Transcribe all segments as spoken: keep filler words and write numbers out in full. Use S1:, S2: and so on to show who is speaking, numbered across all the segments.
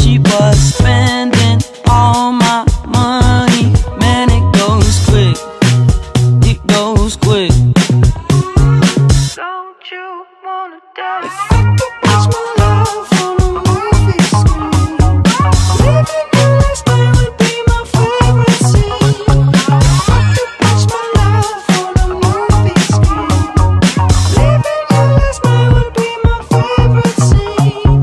S1: she was spending all my money. Man, it goes quick, it goes quick. Don't you wanna die? If I could watch my love on a movie screen, living the last night would be my favorite scene. If I could watch my love on a movie screen, living the last night would be my favorite scene.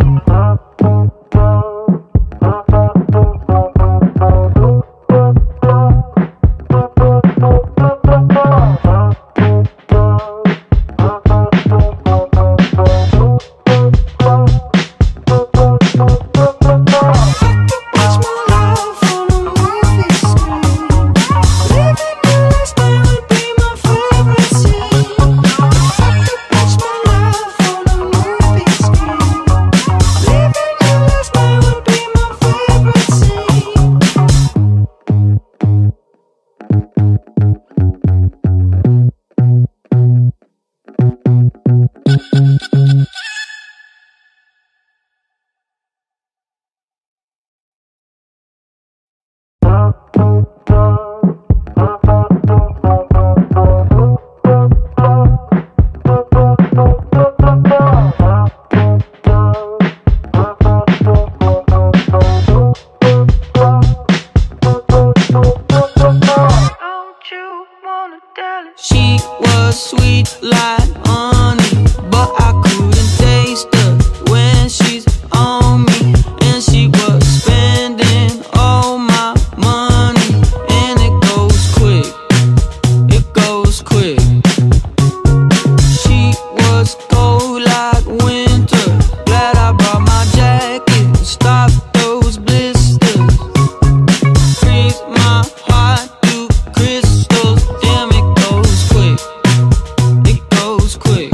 S1: She was sweet like honey, but I couldn't taste her when she's on me. And she was spending all my money, and it goes quick, it goes quick. She was cold like winter, glad I brought my jacket, stop those blisters, freeze my heart through crystals. Damn, it goes quick, it goes quick.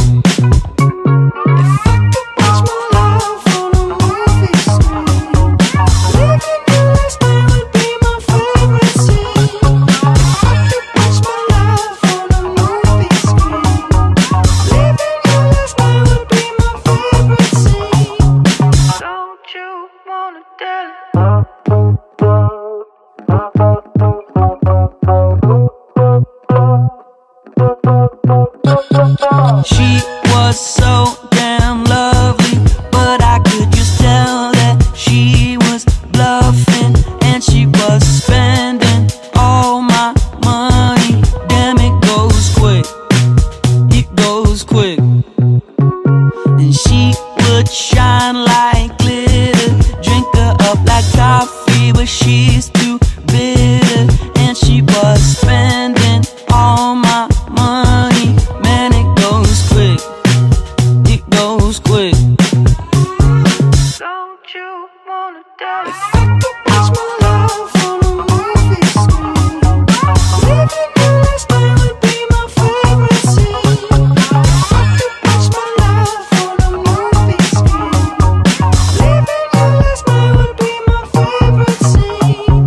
S1: If I could watch my love on a movie screen, living the last night would be my favorite scene. If I could watch my love on a movie screen, living the last night would be my favorite scene. Don't you wanna tell it? She was so damn lovely, but I could just tell that she was bluffing, and she was spending all my money. Damn, it goes quick, it goes quick. And she would shine like glitter, drink her up like coffee, but she's too bitter. And she was spending all my money. Man, it goes quick, it goes quick. Don't you wanna die? If I could watch my love on a movie screen, living the last night would be my favorite scene. If I could watch my love on a movie screen, living the last night would be my favorite scene.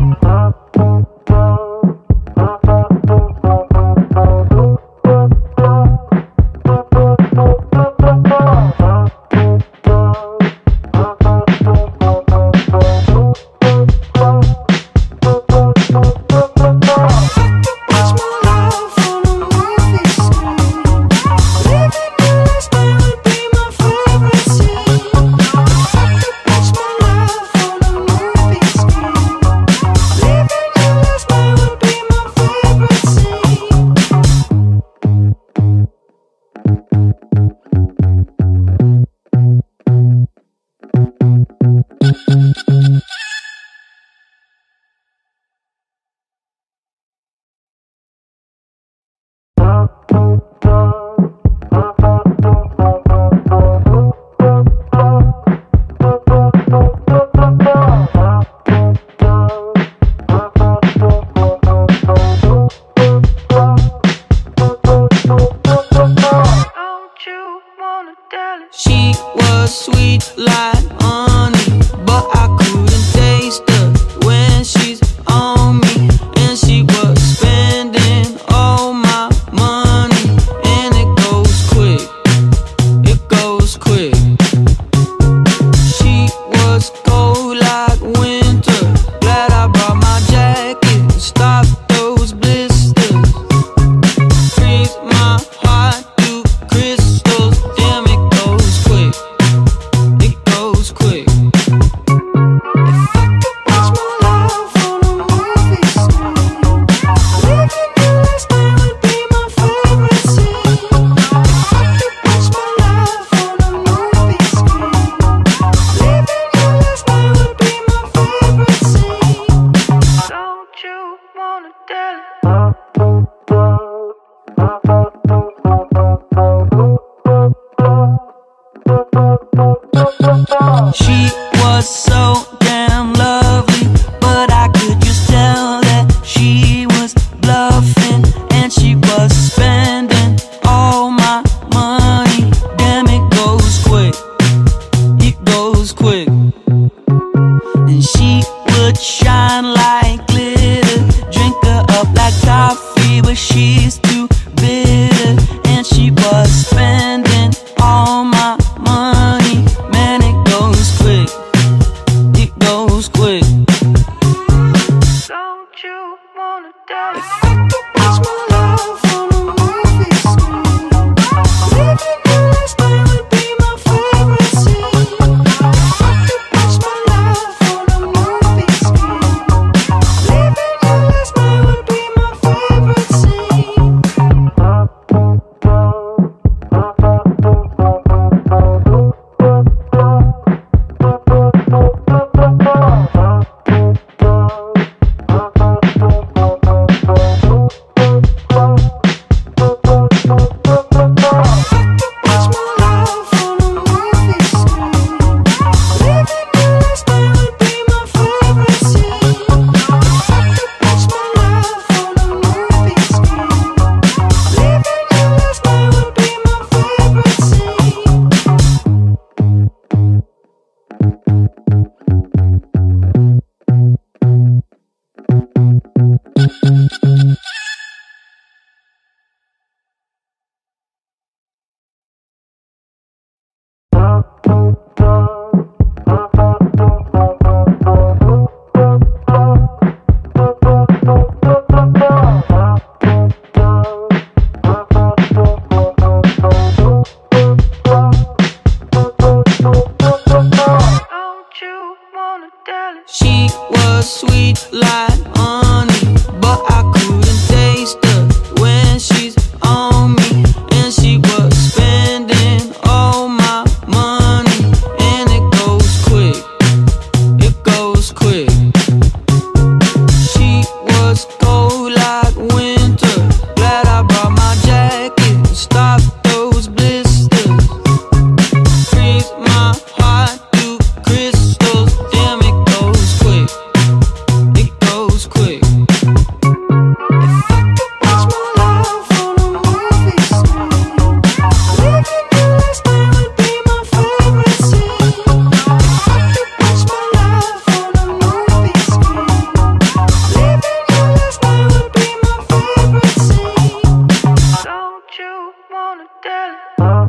S1: She was sweet like honey, but I couldn't taste her when she's on me. And she was spending all my money, and it goes quick, it goes quick. She was cold like honey, but I couldn't taste her when she's on me. And she was spending all my money, and it goes quick, it goes quick. She was cold like winter, glad I brought my jacket to stop those blisters. Freeze my heart through crystals, damn it goes quick, it goes quick. If I could watch my life on a movie screen, living your last night would be my favorite scene. If I could watch my life on a movie screen, living your last night would be my favorite scene. Don't you wanna tell it?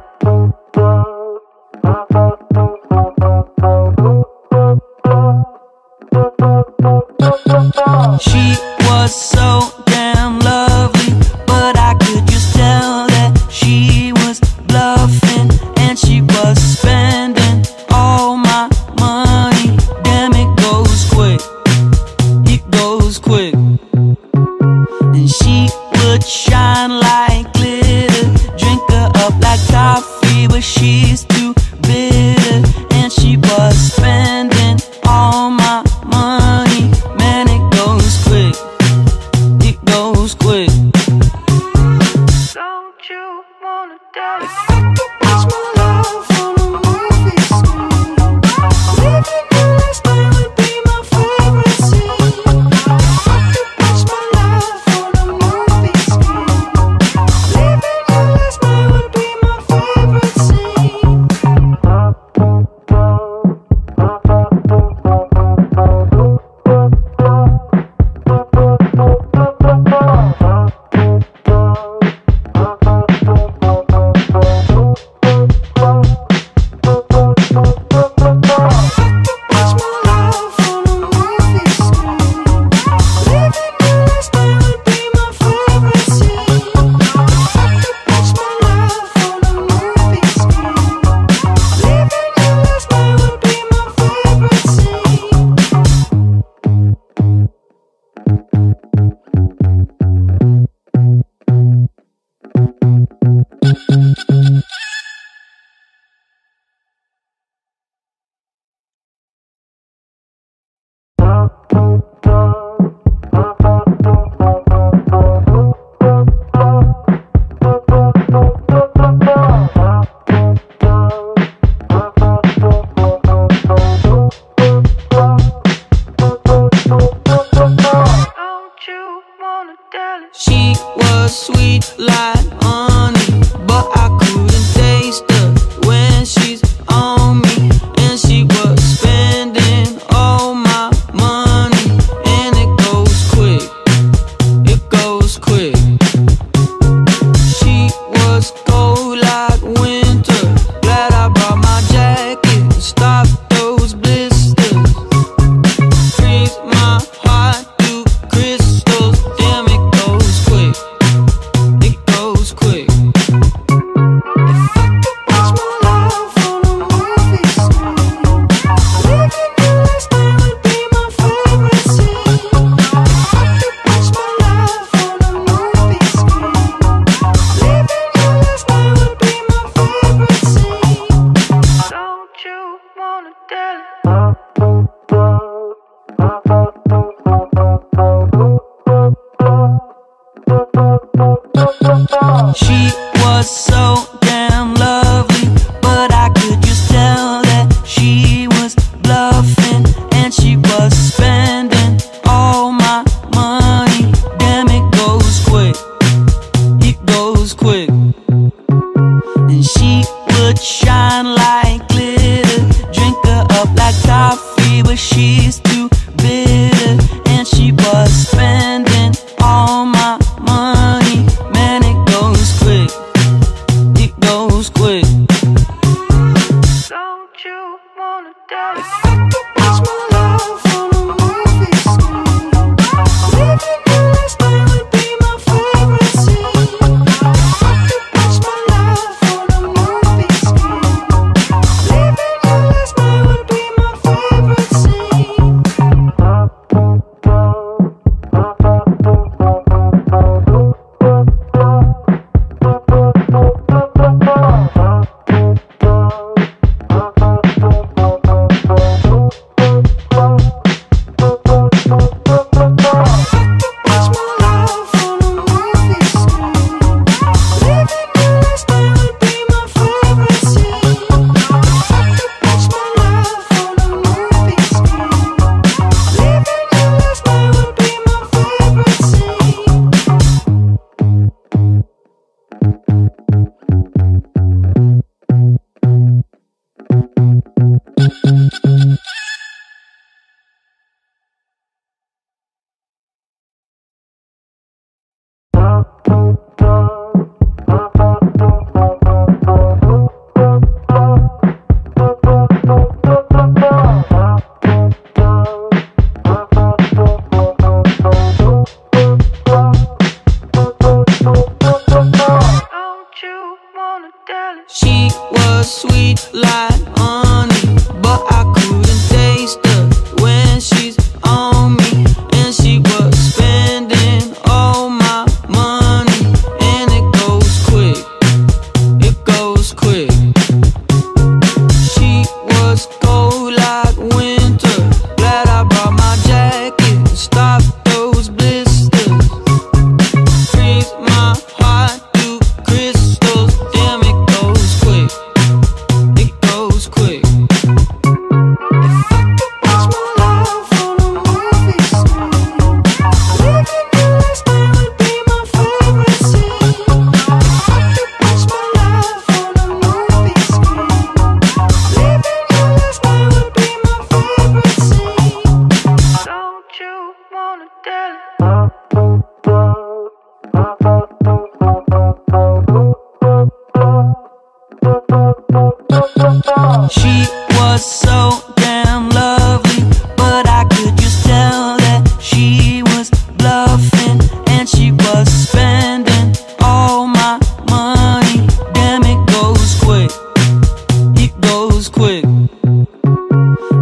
S1: She was so damn lovely, but I could just tell that she was bluffing, and she was spending all my money. Damn, it goes quick, it goes quick. And she would shine like glitter, drink her up like coffee, but she's too bitter. And she was spending all my money. Man, it goes quick, it goes quick. Don't you wanna die? If I could watch my life on a movie screen, living your last night would be my favorite scene. If I could watch my life on a movie screen, living your last night would be my favorite scene. She was sweet like honey, but I couldn't taste her when she's on me. And she was spending all my money, and it goes quick, it goes quick. She was cold like winter, glad I brought my jacket to stop those blisters. Freeze my heart through crystals, damn it goes quick, it goes quick. If I could watch my life on a movie screen, living your last night would be my favorite scene. If I could watch my life on a movie screen, living your last night would be my favorite scene. Don't you wanna tell it? She was so damn lovely, but I could just tell that she was bluffing, and she was spending all my money. Damn, it goes quick, it goes quick. And she would shine like glitter, drink her up like coffee, but she's too bitter. And she was spending all my money. Man, it goes quick, it goes quick. Don't you wanna die? If I could watch my life on a movie screen, living your last night would be my favorite scene. If I could watch my life on a movie screen, living your last night would be my favorite scene.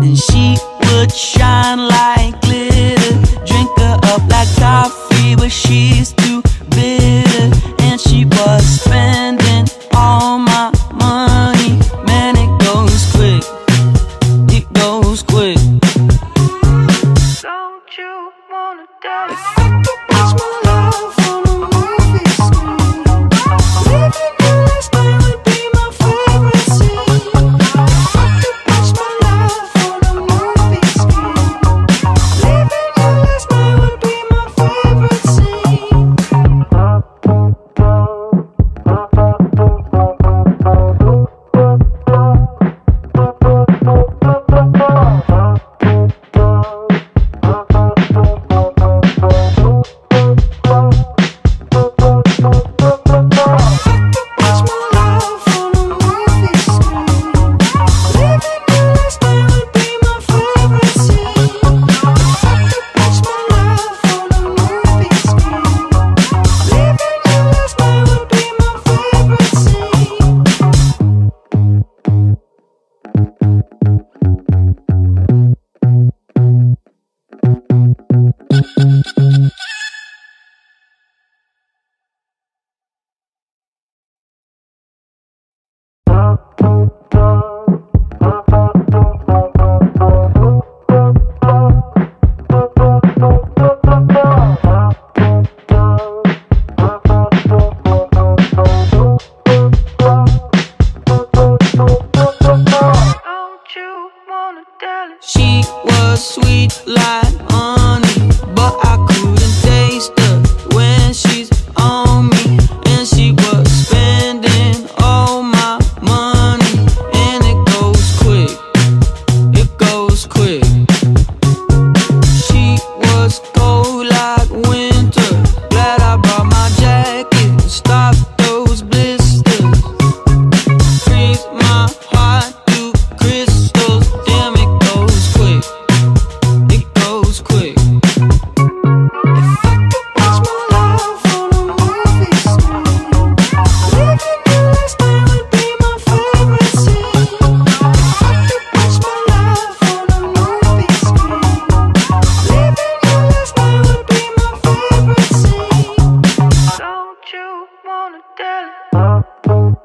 S1: and she would shine like glitter. Drink her up like coffee, but she's too bitter. And she was spending all my money. Man, it goes quick, it goes quick. Don't you wanna die? If I could watch my love on a movie screen, living your last night would be my favorite scene. If I could watch my love on a movie screen, living your last night would be my favorite scene. She was sweet like honey, but I couldn't taste her when she's on me. And she was spending all my money, and it goes quick, it goes quick. She was cold like winter, glad I brought my jacket to stop those blisters. Freeze my heart through crystals, damn it goes quick, it goes quick. If I could watch my love on a movie screen, living your last night would be my favorite scene. If I could watch my love on a movie screen, living your last night would be my favorite scene. Don't you wanna tell it?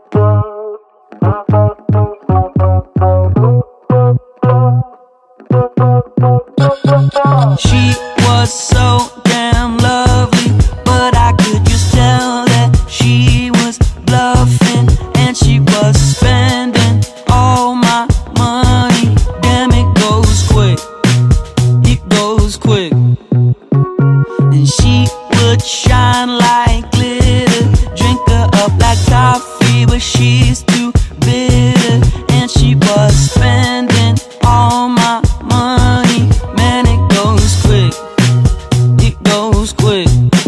S1: She was so damn lovely, but I could just tell that she was bluffing. And she was spending all my money. Damn, it goes quick, it goes quick. And she would shine like glitter. Drink her up like coffee, but she's too bitter. And she was spending all my money. Man, it goes quick, it goes quick.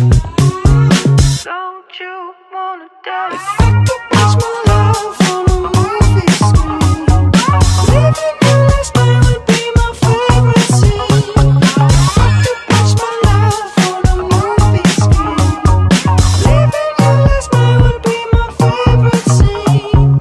S1: Don't you wanna die? If I could watch my love on a movie screen, living your last night would be my favorite scene. If I could watch my love on a movie screen, living your last night would be my favorite scene.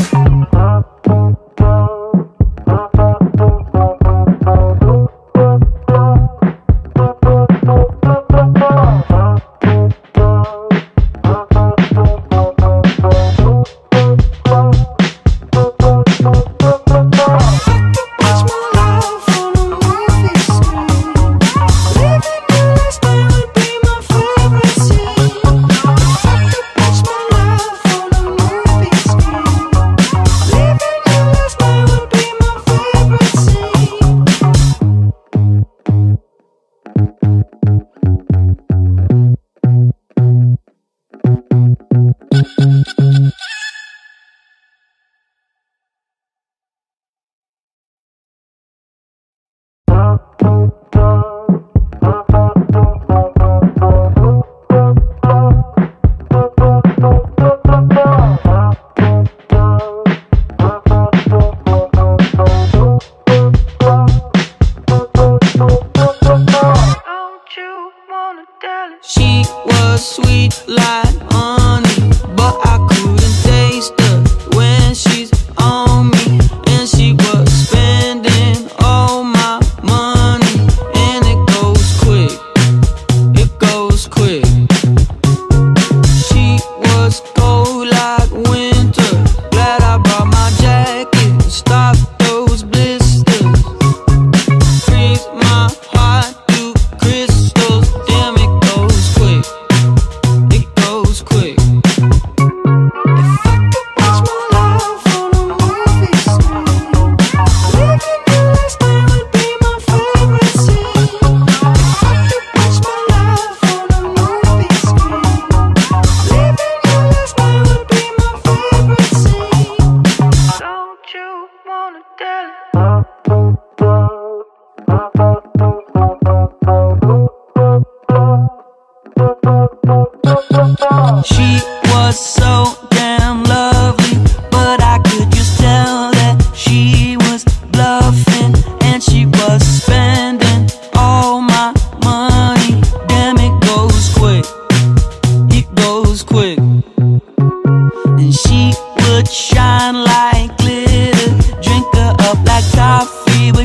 S1: She was sweet like honey, but I couldn't taste her when she's on me. And she was spending all my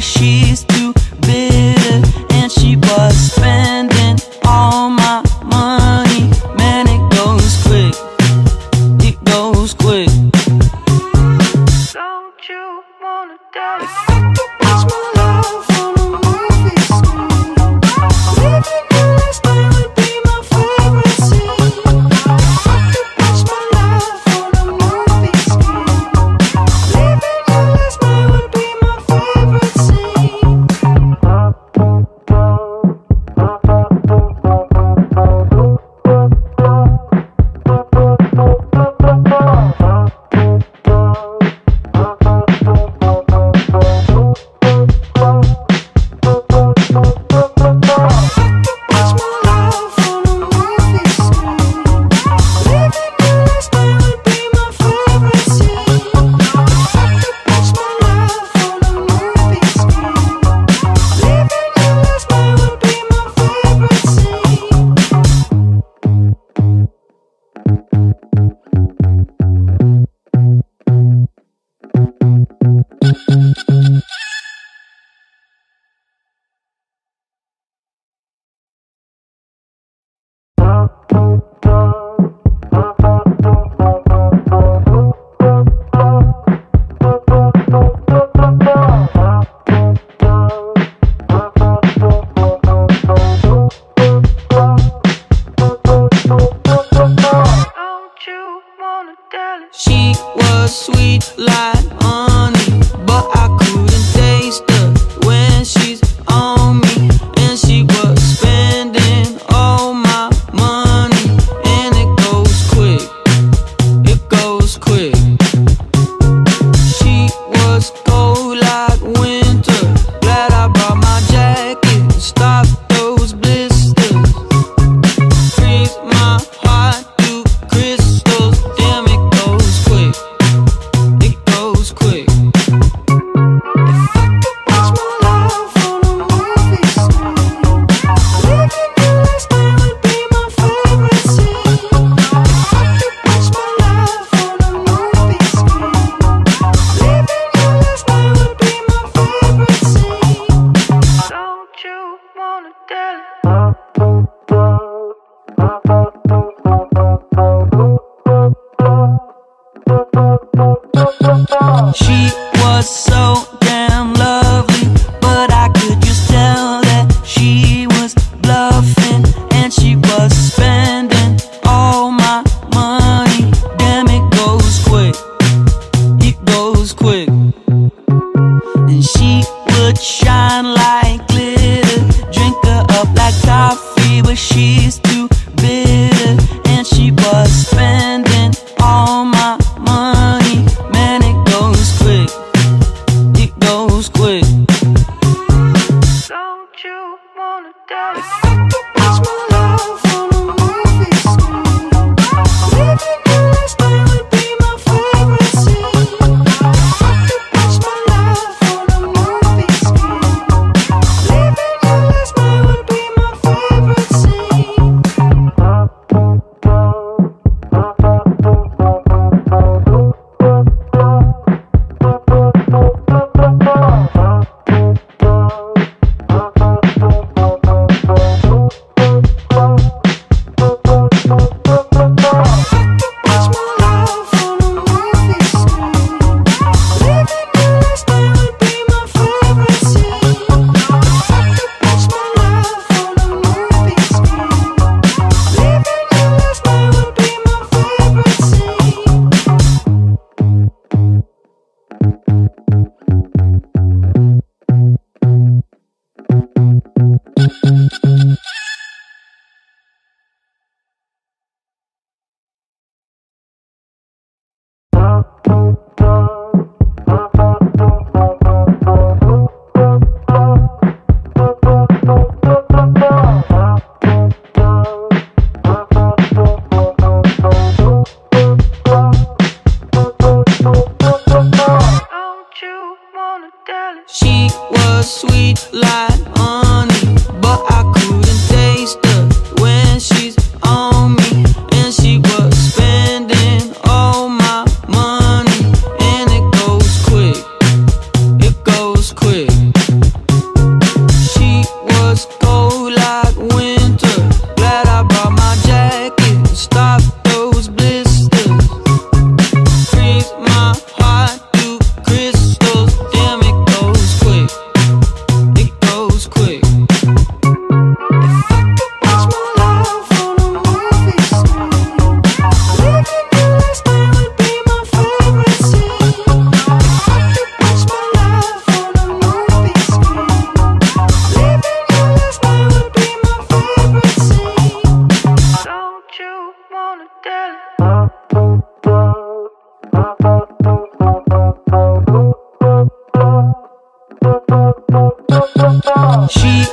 S1: she's too bitter, and she was spending all my money. Man, it goes quick, it goes quick. Don't you wanna die? If I could watch my love on a movie screen, living your last night would be my favorite scene. If I could watch my love on a movie screen, living your last night would be my favorite scene. She was sweet like honey, but I couldn't taste her when she's on me. And she was spending all my money, and it goes quick, it goes quick. She was cold like winter, glad I brought my jacket, stop those blisters, freeze my heart to crystals. Damn, it goes quick, it goes quick. If I could watch my love on a movie screen, living your last night would be my favorite scene. If I could watch my love on a movie screen, living your last night would be my favorite scene. Don't you wanna tell it? She was so damn lovely, but I could just tell that she was bluffing, and she was spending all my money. Damn, it goes quick, it goes quick. And she would shine like glitter, drink her up like coffee, but she's too bitter, and she was spending all my money. Man, it goes quick, it goes quick. Don't you wanna die? If I could watch my love on a movie screen, living your last night would be my favorite scene. If I could watch my love on a movie screen, living your last night would be my favorite scene. She was sweet like honey, but I couldn't taste her when she's on me. And she was spending all my money, and it goes quick, it goes quick. quick. She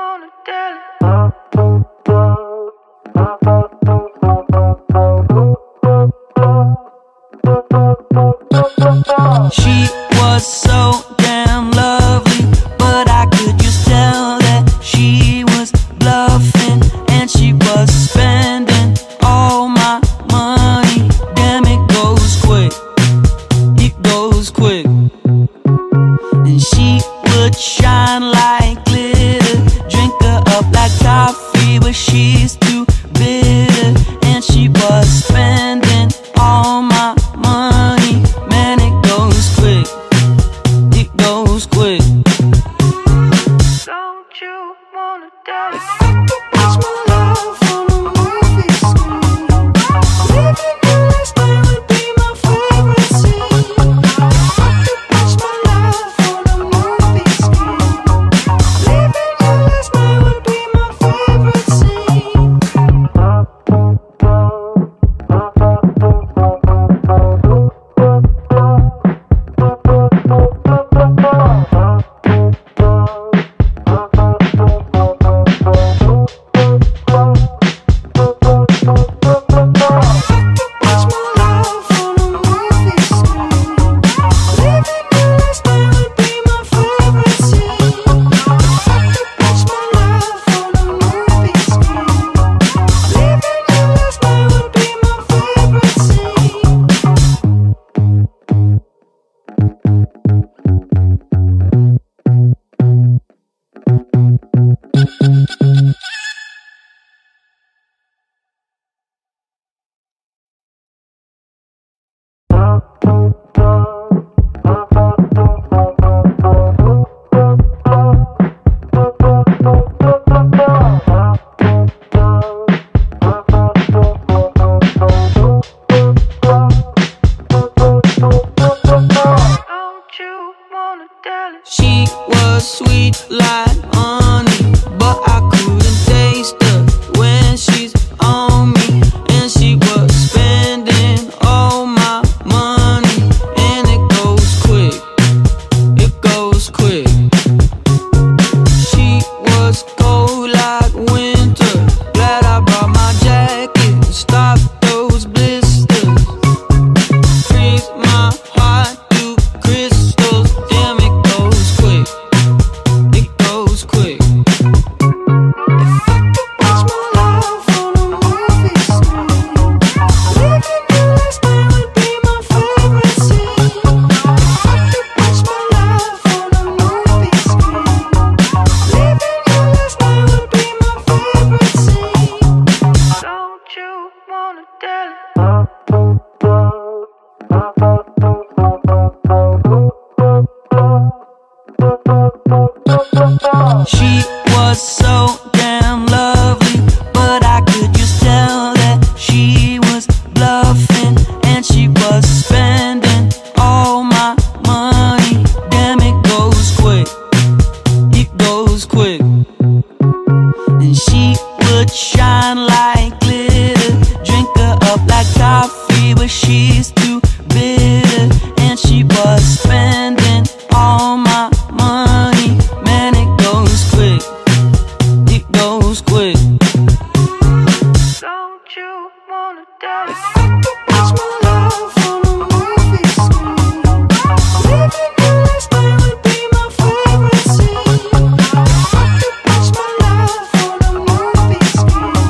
S1: wanna tell it. She was so damn lovely, but I could just tell that she was bluffing, and she was spending all my money. Damn, it goes quick, it goes quick. And she would shine like glitter, drink her up like coffee, but she's too bitter. And she was spending all my money. Man, it goes quick, it goes quick. Don't you wanna die? If I could watch my love on a movie screen, living your last night would be my favorite scene. If I could watch my love on a movie screen, living your last night would be my favorite scene. She was sweet like honey, but I couldn't taste her when she's on me. And she was spending all my money, and it goes quick, it goes quick. She was cold like winter, glad I brought my jacket, stop those blisters, freeze my heart through crystals. Damn, it goes quick, it goes quick. If I could watch my love on a movie screen, living your last night would be my favorite scene. If I could watch my love on a movie screen, living your last night would be my favorite scene. Don't you wanna tell it? She was so damn lovely, but I could just tell that she was bluffing, and she was spending all my money. Damn, it goes quick, it goes quick. And she would shine like glitter, drink her up like coffee, but she's too bitter. And she was spending all my money. Man, it goes quick, it goes quick. Don't you wanna die? If I could watch my love on a movie screen, living your last night would be my favorite scene. If I could watch my love on a movie screen,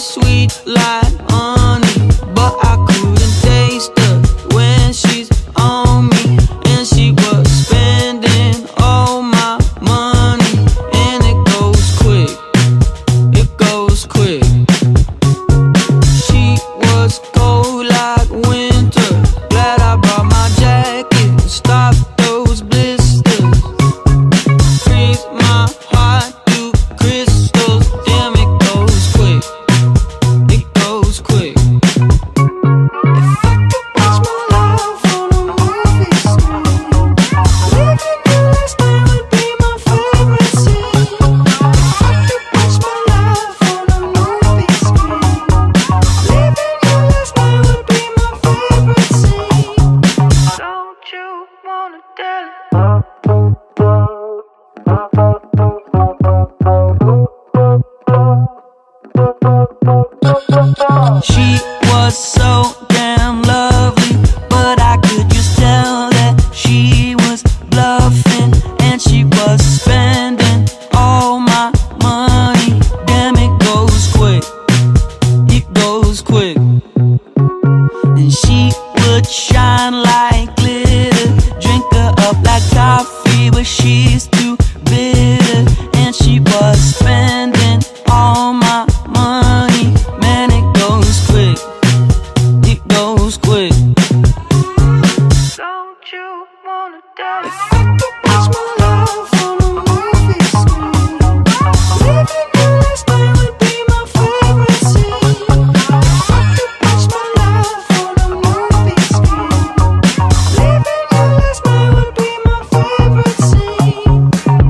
S1: sweet like honey, but I couldn't taste her when she's on me. And she was spending all my money, and it goes quick, it goes quick. She was cold like winter, glad I brought my jacket to stop those blisters. Freeze my heart through crystals, damn it goes quick, it goes quick. If I could watch my life on a movie screen, living the last night would be my favorite scene. If I could watch my life on a movie screen, living the last night would be my favorite scene. Don't you wanna tell it? She was so damn lovely, but I could just tell that she was bluffing, and she was spending all my money. Damn, it goes quick, it goes quick. And she would shine like glitter, drink her up like coffee, but she's too bitter. And she was spending all my money. Man, it goes quick, it goes quick. Don't you wanna die? If I could watch my life on a movie screen, living the last night would be my favorite scene. If I could watch my life on a movie screen, living the last night would be my favorite scene.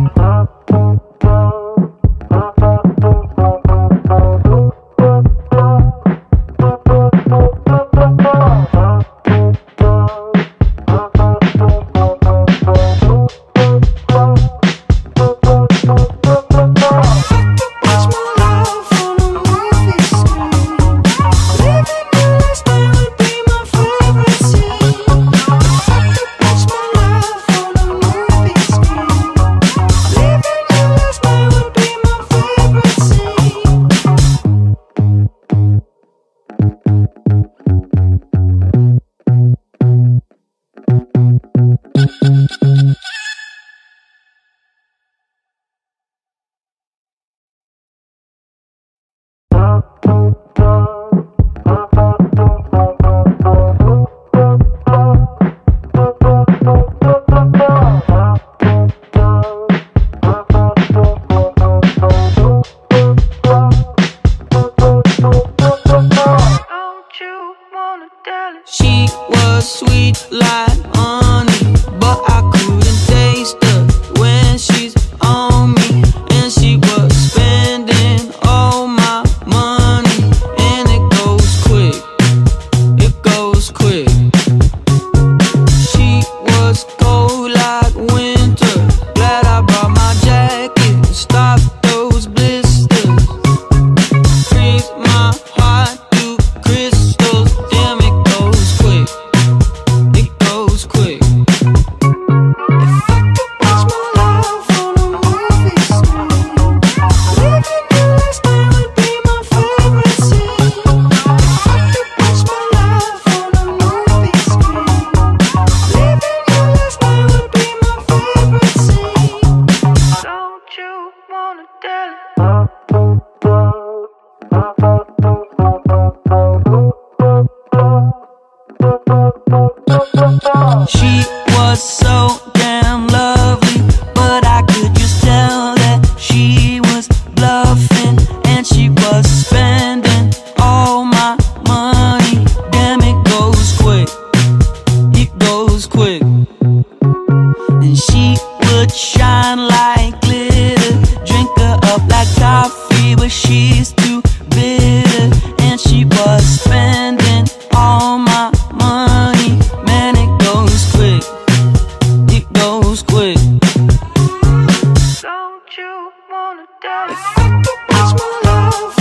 S1: She was sweet like honey, but I couldn't taste her when she's on me. And she was spending all my money, and it goes quick, it goes quick. She was cold like winter, glad I brought my jacket to stop those blisters. Freeze my heart through crystals, damn it goes quick, it goes quick. If I could watch my life on a movie screen, living the last night would be my favorite scene. If I could watch my life on a movie screen, living the last night would be my favorite scene. Don't you wanna tell it? She was so damn lovely, but I could just tell that she was bluffing, and she was spending all my money. Damn, it goes quick, it goes quick. And she would shine like glitter, drink her up like coffee, but she's too bitter. And she was spending all my money. Man, it goes quick, it goes quick. Don't you wanna die? If I could watch my life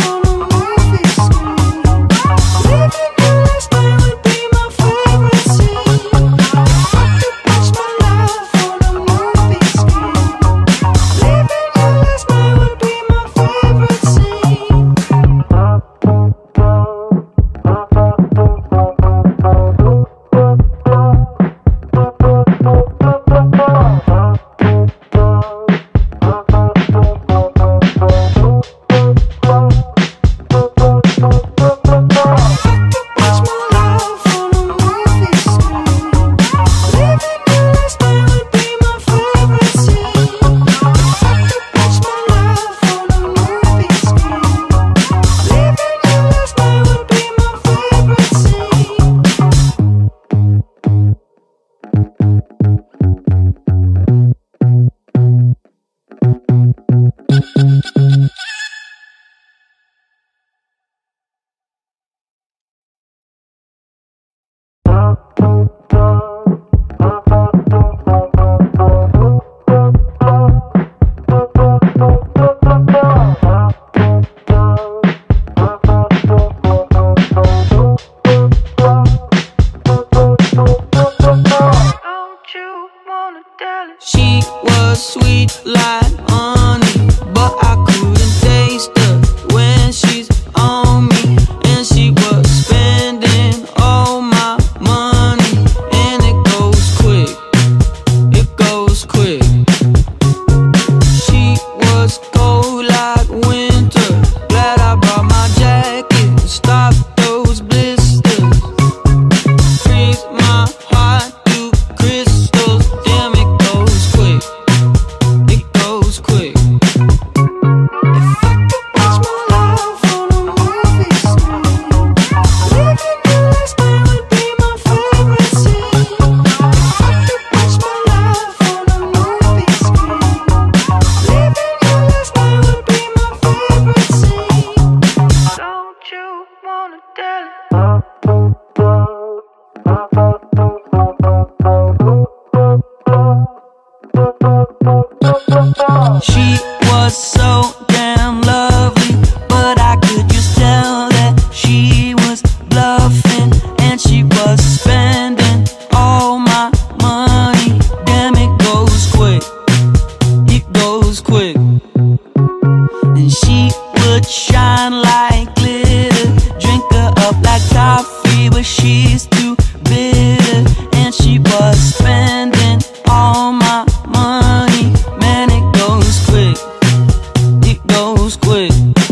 S1: would shine like glitter, drink her up like coffee, but she's too bitter. And she was spending all my money. Man, it goes quick, it goes quick.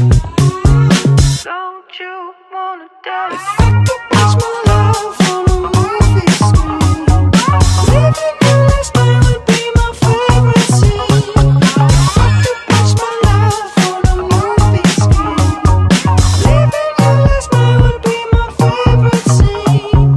S1: Don't you wanna die? If I could watch my love on a movie screen, living your last night would be my favorite scene. If I could watch my love on a movie screen, living your last night would be my favorite scene.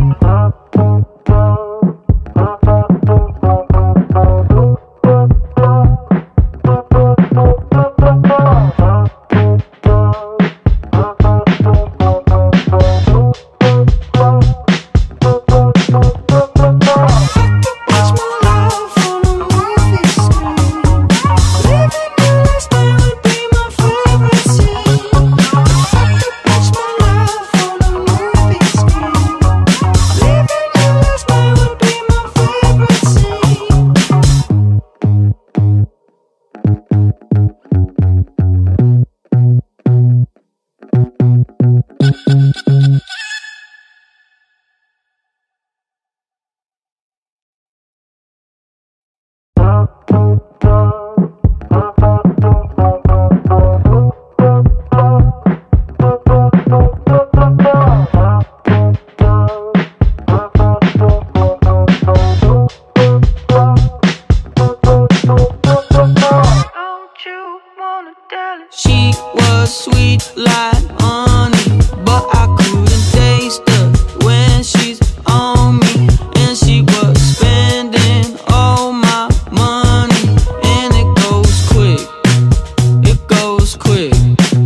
S1: She was sweet like honey, but I couldn't taste her when she's on me. And she was spending all my money, and it goes quick, it goes quick.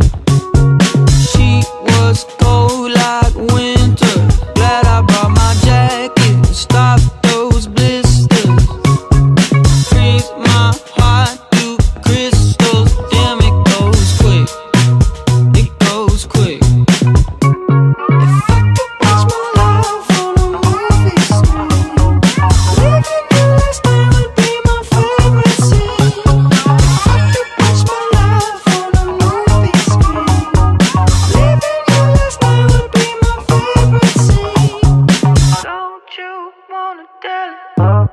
S1: She was cold like winter, glad I brought my jacket, stop those blisters, freeze my heart through crystals. Damn, it goes quick, it goes quick. If I could watch my love on a movie screen, living your last night would be my favorite scene. If I could watch my love on a movie screen, living your last night would be my favorite scene. Don't you wanna tell it?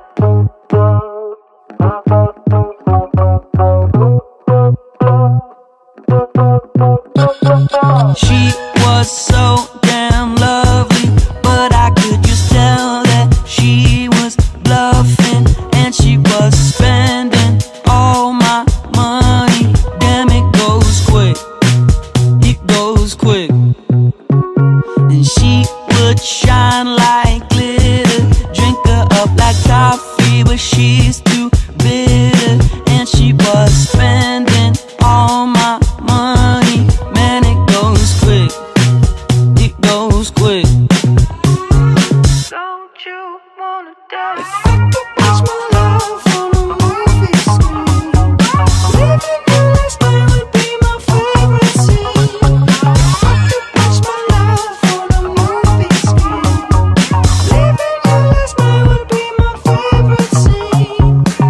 S1: She was so damn lovely, but I could just tell that she was bluffing. And she was spending all my money. Damn, it goes quick, it goes quick. And she would shine like glitter, drink her up like coffee, but she's too bitter. And she was spending all my money. Man, it goes quick, it goes quick. Don't you wanna die? If I could watch my love on a movie screen, living your last night would be my favorite scene. If I could watch my love on a movie screen, living your last night would be my favorite scene.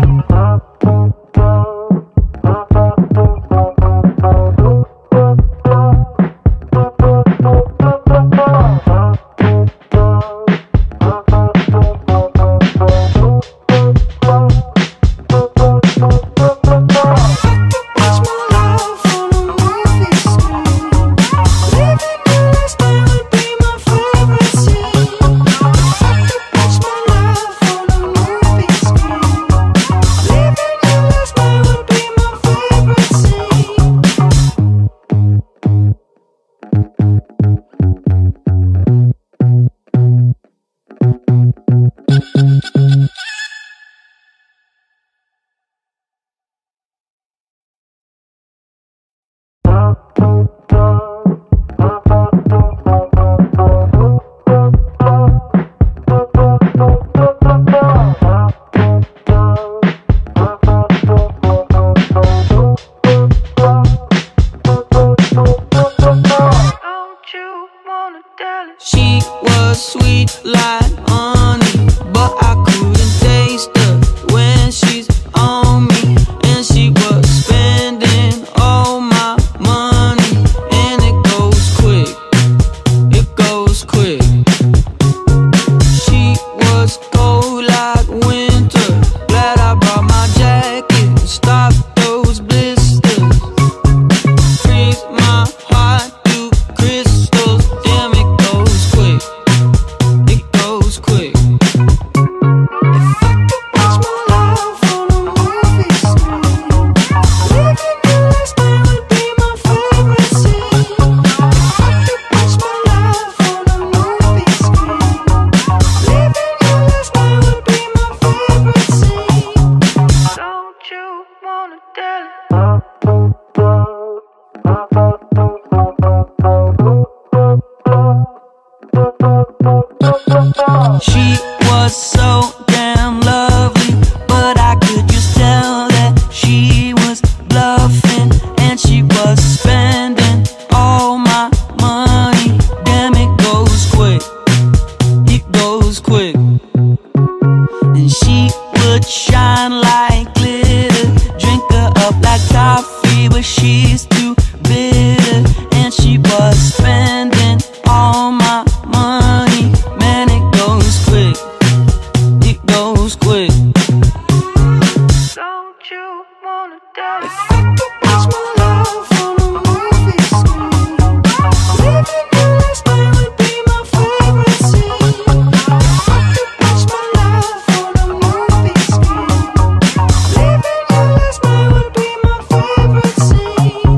S1: She was sweet like honey, but I couldn't taste her when she's on me. And she was spending all my money. She was so damn lovely, but I could just tell that she was bluffing, and she was spending all my money. Damn, it goes quick, it goes quick. And she would shine like glitter, drink her up like coffee, but she's too bitter, and she was spending all my money. Man, it goes quick, it goes quick. Don't you wanna die? If I could watch my love on a movie screen, living your last night would be my favorite scene. If I could watch my love on a movie screen, living your last night would be my favorite scene.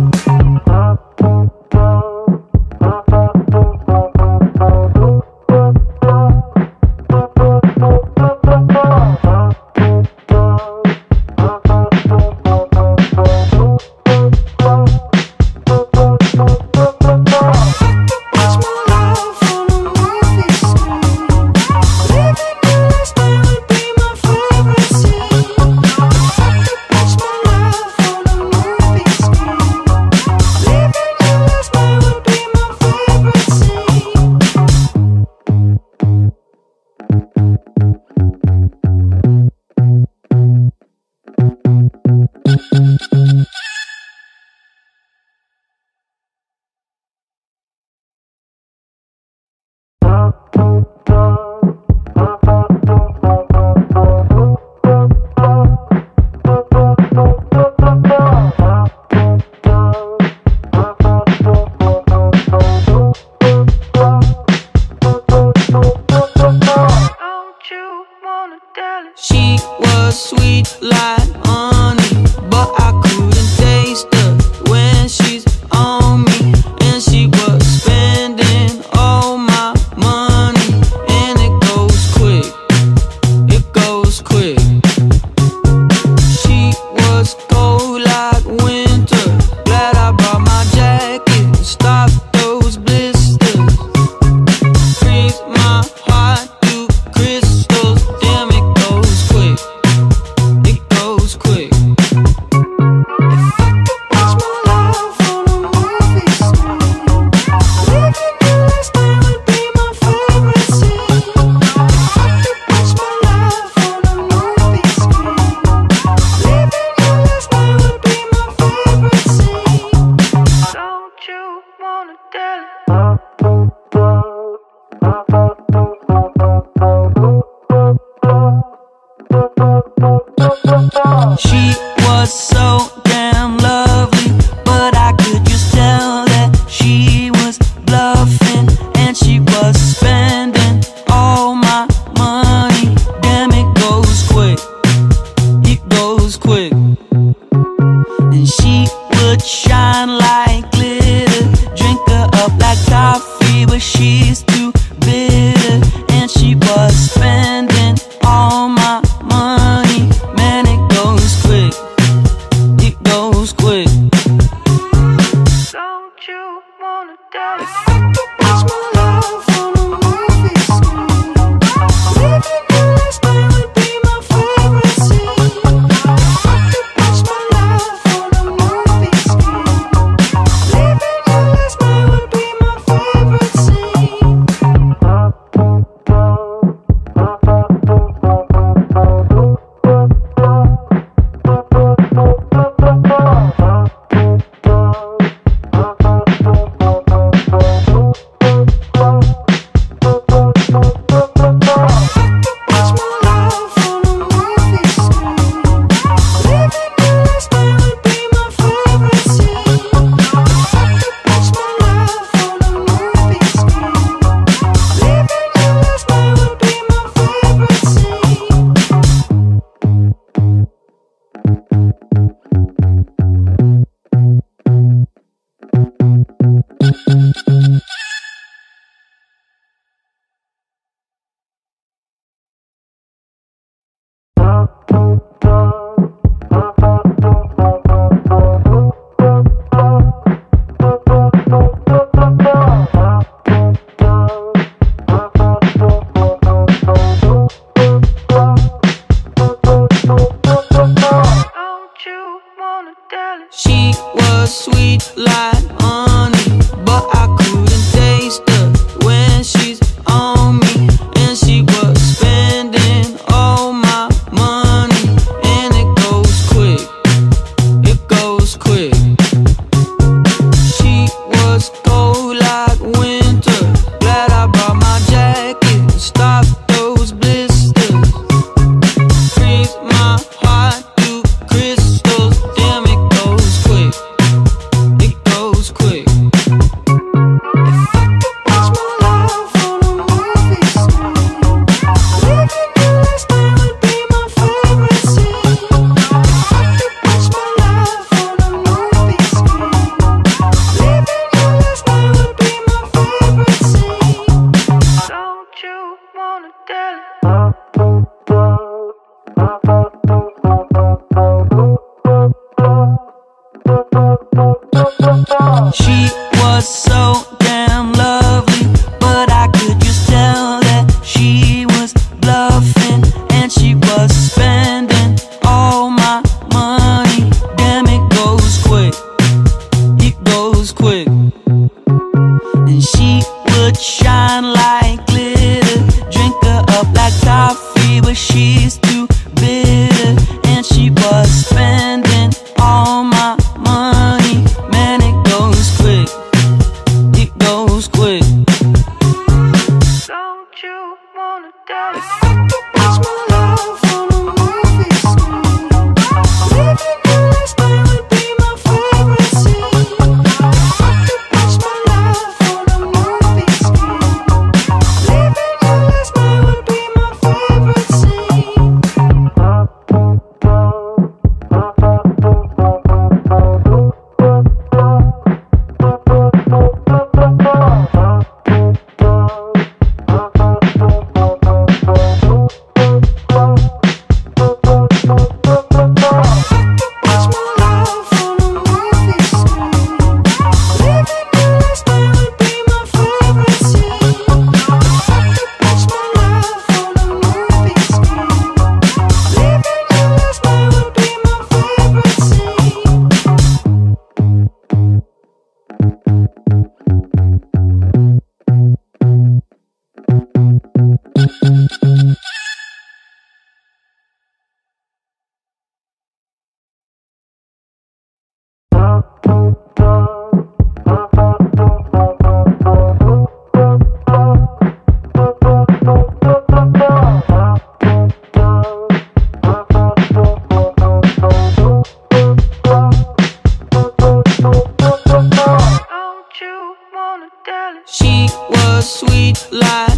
S1: She was sweet like honey, but I couldn't taste her when she's on me. And she was spending all my money, and it goes quick, it goes quick. She was cold like winter, glad I brought my jacket, stop those blisters, freeze my heart to crystals. Damn, it goes quick, it goes quick. If I could watch my love on a movie screen, living your last night would be my favorite scene. If I could watch my love on a movie screen, living your last night would be my favorite scene. Don't you wanna tell it? She was so damn lovely, but I could just tell that she was bluffing, and she was spending all my money. Damn, it goes quick, it goes quick. And she would shine like glitter, drink her up like coffee, but she's too bitter, and she was spending all my money. Man, it goes quick, it goes quick. Don't you wanna die? If I could watch my love on a movie screen, living your last night would be my favorite scene. If I could watch my love on a movie screen, living your last night would be my favorite scene. was so damn lovely, but I could just tell that she was bluffing, and she was spending all my money. Damn, it goes quick, it goes quick. And she would shine like glitter, drink her up like coffee, but she's too bitter. And she was spending all my money. Man, it goes quick, it goes quick. Don't you wanna die? If I could watch my love on a movie screen, living your last night would be my favorite scene. If I could watch my love on a movie screen, living your last night would be my favorite scene. She was sweet like